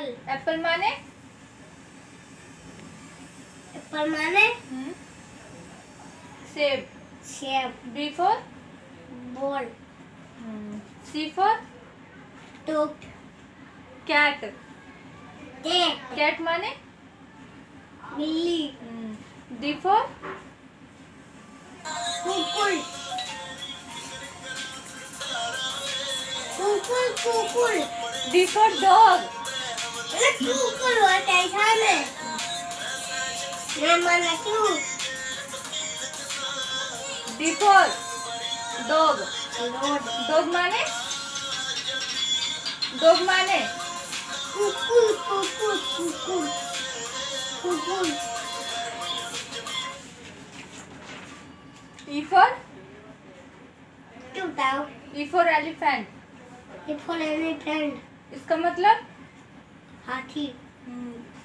Apple माने सेब। B for ball. C for dog. Cat. Cat. Cat माने बिल्ली। डी फॉर कुकुर। कुकुर। D for dog. कुकुर होता है सामने। मैं माना क्यों? D for dog. डॉग माने कुकुर। कुकुर। ई फॉर बताओ। E for elephant. एलिफेंट। इसका मतलब हाथी।